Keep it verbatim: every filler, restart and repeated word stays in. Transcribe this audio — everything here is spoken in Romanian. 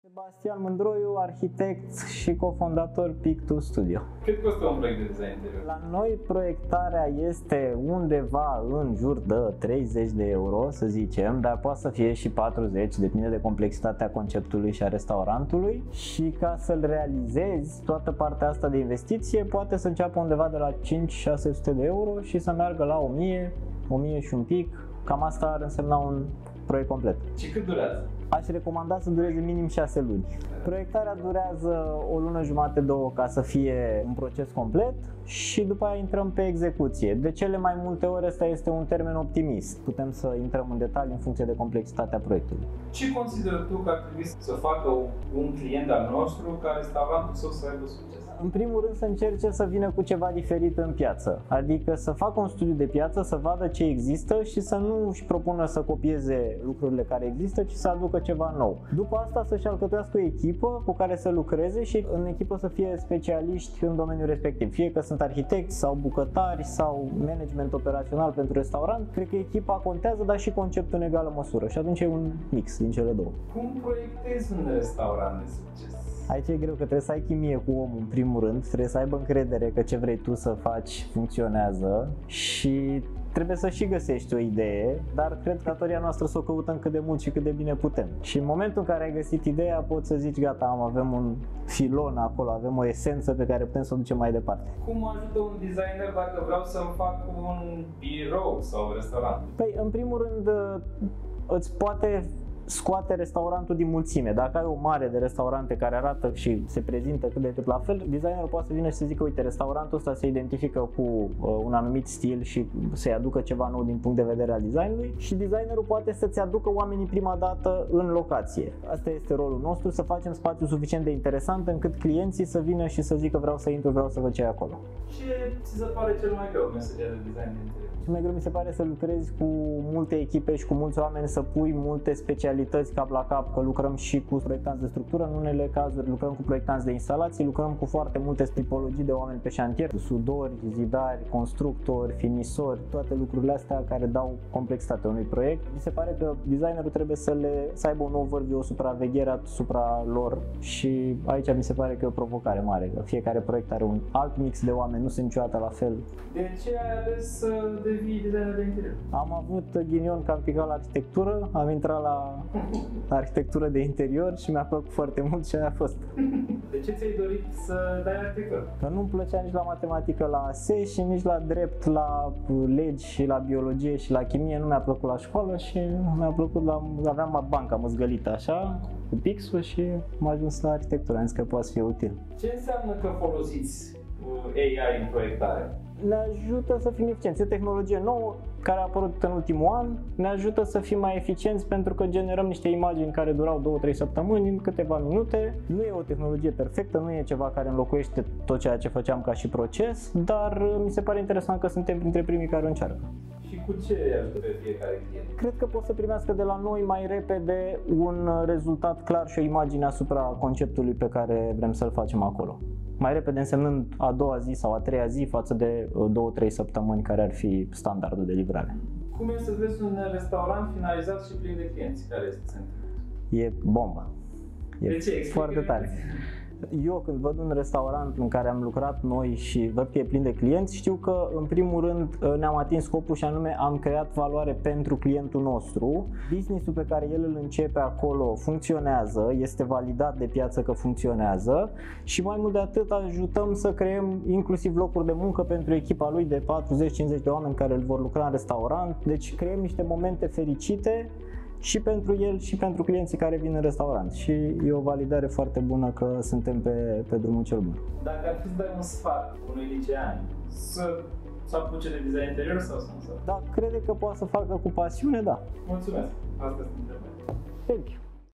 Sebastian Mândroiu, arhitect și cofondator Pictu Studio. Cât costă un proiect de design interior? La noi proiectarea este undeva în jur de treizeci de euro, să zicem, dar poate să fie și patruzeci, depinde de complexitatea conceptului și a restaurantului. Și ca să-l realizezi, toată partea asta de investiție poate să înceapă undeva de la cinci șase sute de euro și să meargă la o mie, o mie și un pic. Cam asta ar însemna un proiect complet. Și cât durează? Aș recomanda să dureze minim șase luni. Proiectarea durează o lună jumate, două, ca să fie un proces complet și după aia intrăm pe execuție. De cele mai multe ori ăsta este un termen optimist. Putem să intrăm în detalii în funcție de complexitatea proiectului. Ce consideră tu că ar trebui să facă un client al nostru ca restaurantul său să aibă succes? În primul rând să încerce să vină cu ceva diferit în piață, adică să facă un studiu de piață, să vadă ce există și să nu își propună să copieze lucrurile care există, ci să aducă ceva nou. După asta să-și alcătuiască o echipă cu care să lucreze și în echipă să fie specialiști în domeniul respectiv, fie că sunt arhitecți sau bucătari sau management operațional pentru restaurant. Cred că echipa contează, dar și conceptul în egală măsură și atunci e un mix din cele două. Cum proiectezi un restaurant de succes? Aici e greu, că trebuie să ai chimie cu omul în primul rând, trebuie să aibă încredere că ce vrei tu să faci funcționează și trebuie să și găsești o idee, dar cred că datoria noastră să o căutăm cât de mult și cât de bine putem. Și în momentul în care ai găsit ideea, poți să zici gata, am, avem un filon acolo, avem o esență pe care putem să o ducem mai departe. Cum ajută un designer dacă vreau să-mi fac un birou sau un restaurant? Păi, în primul rând, îți poate scoate restaurantul din mulțime. Dacă ai o mare de restaurante care arată și se prezintă cât de cât la fel, designerul poate să vină și să zică, uite, restaurantul ăsta se identifică cu uh, un anumit stil și să-i aducă ceva nou din punct de vedere al designului și designerul poate să-ți aducă oamenii prima dată în locație. Asta este rolul nostru, să facem spațiu suficient de interesant încât clienții să vină și să zică vreau să intru, vreau să văd ce e acolo. Ce ți se pare cel mai greu meseria de design de interior? Cel mai greu mi se pare să lucrezi cu multe echipe și cu mulți oameni, să pui multe specialități cap la cap, că lucrăm și cu proiectanți de structură, în unele cazuri lucrăm cu proiectanți de instalații, lucrăm cu foarte multe tipologii de oameni pe șantier, sudori, zidari, constructori, finisori, toate lucrurile astea care dau complexitate unui proiect. Mi se pare că designerul trebuie să, le, să aibă un overview, o supraveghere asupra lor și aici mi se pare că e o provocare mare, că fiecare proiect are un alt mix de oameni, nu sunt niciodată la fel. De ce ai ales să devii designer de interior? Am avut ghinion că am picat la arhitectură, am intrat la arhitectură de interior și mi-a plăcut foarte mult și aia a fost. De ce ți-ai dorit să dai arhitectură? Că nu-mi plăcea nici la matematică la A S E și nici la drept, la legi și la biologie și la chimie, nu mi-a plăcut la școală și mi-a plăcut la... aveam banca măzgălită așa, cu pixul și am ajuns la arhitectură, am zis că poate fi util. Ce înseamnă că folosiți A I în proiectare? Ne ajută să fim eficienți. E o tehnologie nouă care a apărut în ultimul an, ne ajută să fim mai eficienți pentru că generăm niște imagini care durau două trei săptămâni în câteva minute. Nu e o tehnologie perfectă, nu e ceva care înlocuiește tot ceea ce făceam ca și proces, dar mi se pare interesant că suntem printre primii care o încearcă. Și cu ce ajută pe fiecare client? Cred că pot să primească de la noi mai repede un rezultat clar și o imagine asupra conceptului pe care vrem să-l facem acolo. Mai repede însemnând a doua zi sau a treia zi față de două trei săptămâni care ar fi standardul de livrare. Cum e să vezi un restaurant finalizat și plin de clienți? Care este sentimentul? E bombă. E de ce? foarte tare. Eu când văd un restaurant în care am lucrat noi și văd că e plin de clienți, știu că în primul rând ne-am atins scopul și anume am creat valoare pentru clientul nostru. Business-ul pe care el îl începe acolo funcționează, este validat de piață că funcționează și mai mult de atât ajutăm să creăm inclusiv locuri de muncă pentru echipa lui de patruzeci cincizeci de oameni care îl vor lucra în restaurant. Deci creăm niște momente fericite și pentru el și pentru clienții care vin în restaurant și e o validare foarte bună că suntem pe, pe drumul cel bun. Dacă ar fi să dai un sfat unui licean să să apuce de design interior sau să nu? Da, crede că poate să facă cu pasiune, da. Mulțumesc, asta este întrebarea. Thank you.